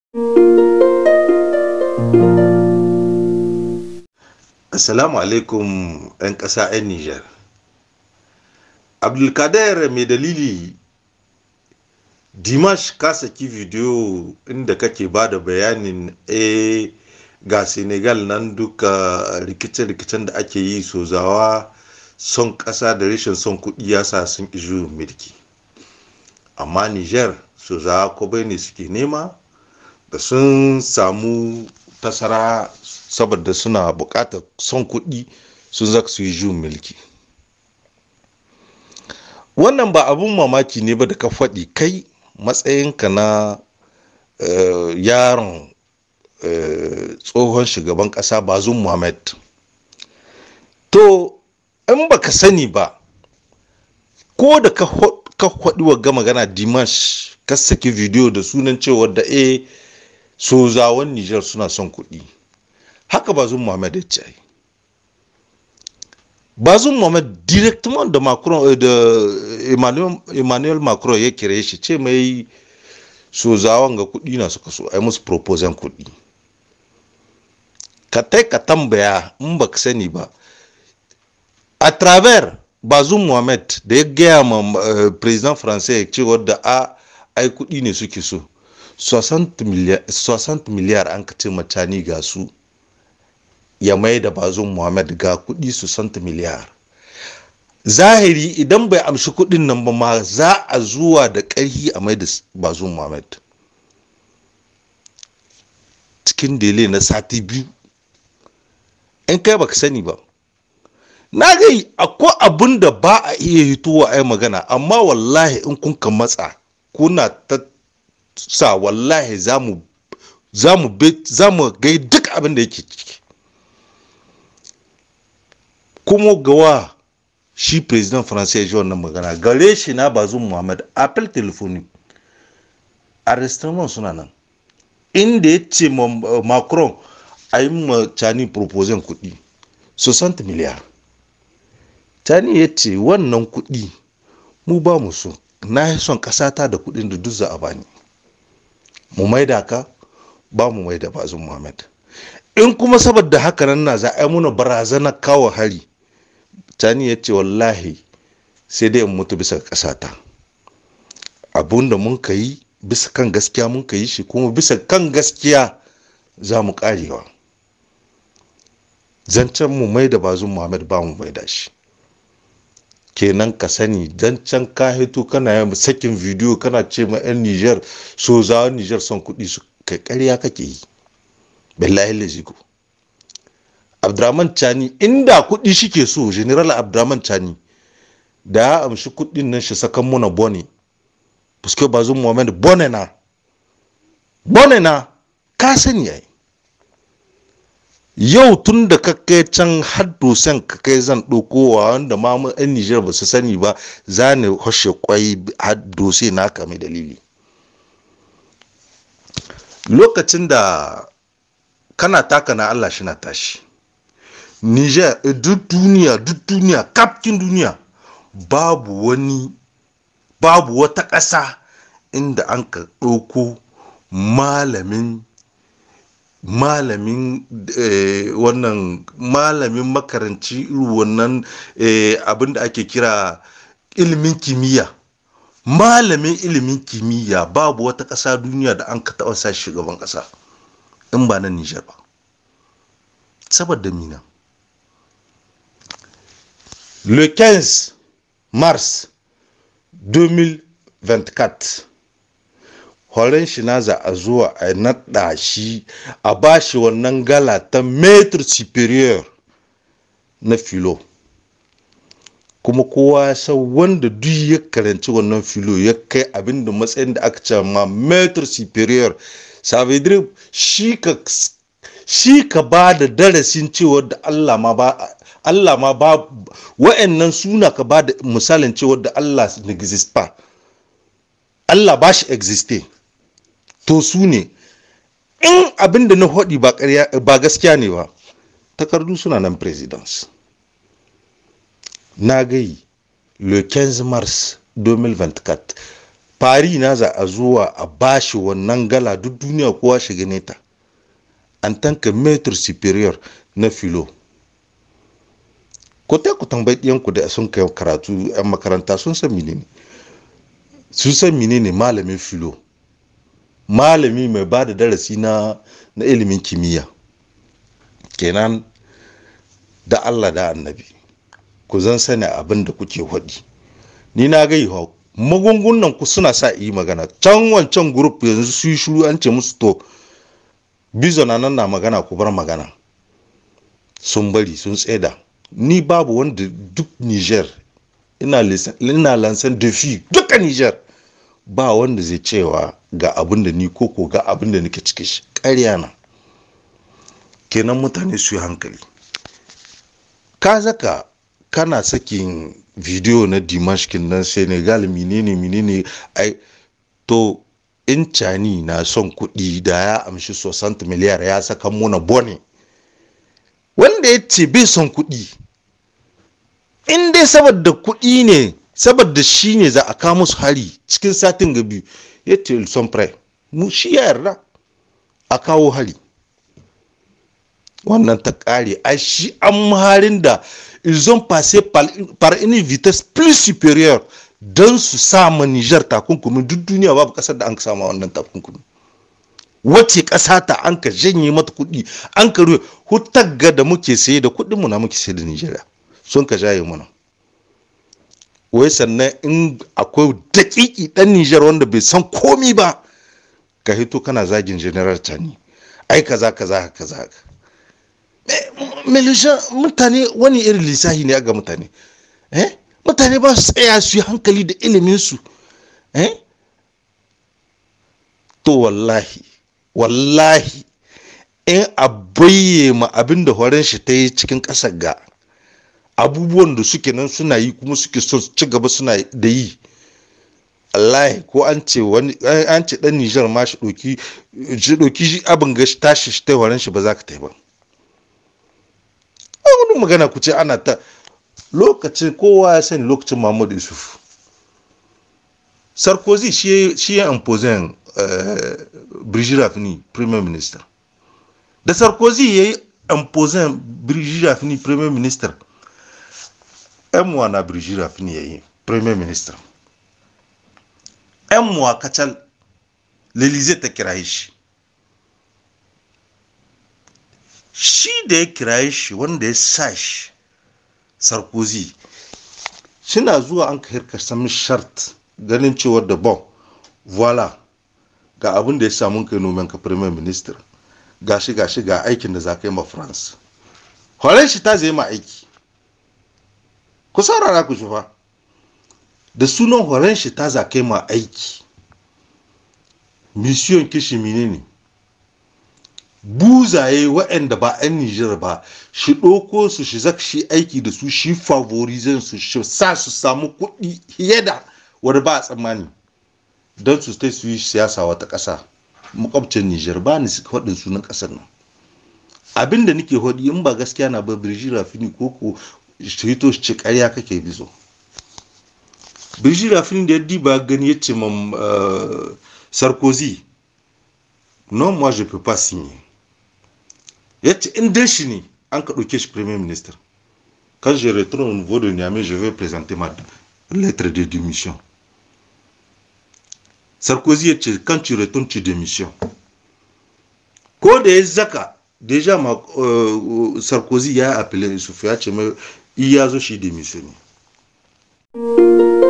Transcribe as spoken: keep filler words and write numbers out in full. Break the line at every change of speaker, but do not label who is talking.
Assalamu alaikum 'yan ƙasa 'yan Nijar. Abdulkader mai dalili, Dimash ka saki video inda kake ba da bayanin eh ga Senegal nan duka rikice-rikicen da ake yi sozawa son ƙasa da rashin son kuɗi ya sa sun ƙi juyin mulki. Amma Nijar sozawa ko bai ne suke nema da sun samu tasara saboda suna buƙatar son kuɗi sun zaka su yi juyin mulki. Wannan ba abun mamaki ne ba da ka faɗi kai matsayinka na uh, yaron uh, tsohon shugaban ƙasa Bazoum Mohamed. To in baka sani ba, ko da ka faɗi wagga magana Dimash ka saki video da sunan cewa da eh sozawan Nijar suna son kuɗi, haka Bazoum Mohamed ya ce. Bazoum Mohamed directement da Macron da Emmanuel, Emmanuel Macron ya kire shi ce mai sozawan ga kuɗi na suka so ai musu proposal kuɗi. Ka tai ka tambaya in baka sani ba, a travers Bazoum Mohamed da ya gaya ma uh, president français ya ce wadda a ai kuɗi ne suke so soixante miliyar an ka ce macani ga su ya mai da Bazoum Mohamed ga kuɗi soixante miliyar. Zahiri idan bai amshi kuɗin nan ba ma za a zuwa da ƙarhi a mai da Bazoum Mohamed cikin dele na sati biyu. In kai baka sani ba, na gai akwai abun da ba a iya hitowa ai magana, amma wallahi in kun ka matsa kuna ta sa wallahi za mu za mu za mu gai duk abin da yake ciki. Kuma gawa shi president français ji wannan magana gare shi na Bazoum Mohamed appel téléphonique arrestement suna nan inda ya ce Macron a yi ma Chani proposal kuɗi soixante miliyar. Chani ya ce wannan kuɗi mu ba mu so, na yi son ƙasata da kuɗin da duk za a bani, mu maida ka ba mu maida Bazoum Mohamed. In kuma saboda haka nan na za a yi muna barazanar kawo hari, Chani ya ce wallahi sai dai in mutu bisa ƙasata. Abun da mun ka yi bisa kan gaskiya mun ka yi shi, kuma bisa kan gaskiya za mu ƙarewa. Zancen mu mai da Bazoum Mohamed ba mu mai da shi. Kenan ka sani zancen ka hito kana yin sakin video kana ce ma 'yan Nijar sozawan Nijar son kuɗi su kai ƙarya kake yi. Billahi laziku. Abdurrahman Chani inda kuɗi shike so, General Abdurrahman Chani da ya amshi kuɗin nan shi sakan muna bone, puisque Bazoum Mohamed bone na bone na ka sani yayi. Yau tun da ka kai can har dosen ka kai zan ɗaukowa wanda ma mu 'yan Nijar ba su sani ba, za ne hoshe kwai har dose na kame dalili. Lokacin da kana taka na Allah shi na tashi, Niger duk duniya duk duniya kafkin duniya babu wani babu wata ƙasa inda an ka ɗauko malamin malamin eh, wannan malamin makaranci wannan eh, abin da ake kira ilimin kimiyya, malamin ilimin kimiyya babu wata ƙasa duniya da an ka taɓa sa shugaban ƙasa in ba na Niger ba. Saboda mina le quinze mars deux mille vingt-quatre horon shi na za a zuwa a naɗa shi a bashi wannan gala ta maître supérieur na filo, kuma kowa ya san wanda duk ya karanci wannan filo ya kai abinda matsayin da aka ce ma maître supérieur, ça veut dire shi ka shi ka ba da darasin cewa da Allah ma ba Allah ma ba wa'annan suna ka ba da misalin cewa da Allah n'existe pas, Allah ba shi existe. To su ne in abinda na hodi ba ƙarya ba gaskiya ne ba, takardu suna nan presidence. Na gai le quinze mars deux mille vingt-quatre fari na za a zuwa a bashi wannan gala duk duniya kowa shi gane ta en tant que maître supérieur na filo. Ko ta ku tambayi ɗiyanku da sun kai karatu yan makaranta sun san menene sun san menene malamin filo, malami mai ba da darasi na na ilimin kimiyya. Kenan da Allah da annabi ku zan sani abin da kuke hodi. Ni na ga yiwa magungunan ku suna sa yi magana can wancan group yanzu su yi shiru an ce musu to bizo na nan na magana ku bar magana sun bari sun tseda. Ni babu wanda duk Niger ina ina lansan defi duka Niger ba wanda zai cewa ga abin da ni koko ga abin da nake cike shi ƙarya na. Kenan mutane su yi hankali. Ka zaka kana sakin video na Dimashkin nan Senegal menene menene ai to in cani na son kuɗi da ya amshi sosanta miliyar ya saka muna bone. Wanda ya ce bai son kuɗi in dai saboda kuɗi ne saboda shi ne za a kawo musu hari cikin satin gabi ya ce son pre mu shi ya yarda a kawo hari wannan ta ƙare a shi an harin da ils ont passé par, par une vitesse plus supérieure don su sama Niger takunkumin duk duniya babu ƙasar da an ka sama wannan takunkumin. Wace ƙasa ta an ka janye mata kuɗi an ka ruwa hutagga da muke saye da kuɗinmu na muke saye da Nigeria sun ka jaye mana. Wai sannan in akwai daƙiƙi ɗan Niger wanda bai san komi ba ka hito kana zagin General Tani ai kaza kaza kaza. Melisha mutane wani irin lissahi ne ga mutane eh mutane ba su tsaya su yi hankali da ilimin su eh to wallahi wallahi in abaye ma abinda horon shi ta yi cikin ƙasar ga abubuwan da suke nan suna yi kuma suke so ci gaba suna da yi wallahi ko an ce wani an ce dan Niger ma shi doki shi doki abin ga shi tashi shi ta horon shi ba za ka tai ba. Wani magana ku ce ana ta lokacin kowa ya sani lokacin Muhammadu Yusuf Sarkozy shi shi ya imposer Brigitte Rafini Premier Minister da Sarkozy ya yi imposer Brigitte Rafini Premier Minister ɗan muwa na Brigitte Rafini ya yi Premier Minister ɗan muwa kacal l'Elysée ta kira shi shi da ya kiraye shi wanda ya sa shi Sarkozy shina zuwa an ka hirka sami shart ganin cewar da bon voila ga abin da ya samu kai nomen ka Premier Minister gashi gashi ga aikin da za ka yi ma France horon shi ta zai ma aiki ku saurara ku shufa da sunan horon shi ta za ka yi ma aiki mission kishi menene buzaye waɗanda ba 'yan Nijar ba shi ɗoko su shi zaka shi aiki da su shi favorizan su shi sa su samu kuɗi yada wadda ba a tsammani don su su yi siyasa wata ƙasa makwabcin Nijar ba ni suka faɗin sunan ƙasar nan abinda nake hodi in ba gaskiya na ba Brigitte Rafini ko ko shi to shi ƙarya kake bizo. Brigitte Rafini da yaddi ba gani yace mam Sarkozy non moi je peux pas signer. Yace in dai shi ne an ka ɗauke shi Premier Minister quand je retourne au niveau de Niamey je vais présenter ma lettre de démission. Sarkozy yace quand tu retournes tu démissions. Ko da ya zaka déjà ma euh, Sarkozy ya appelé Youssouf ya ce mai iya zo shi démissionner.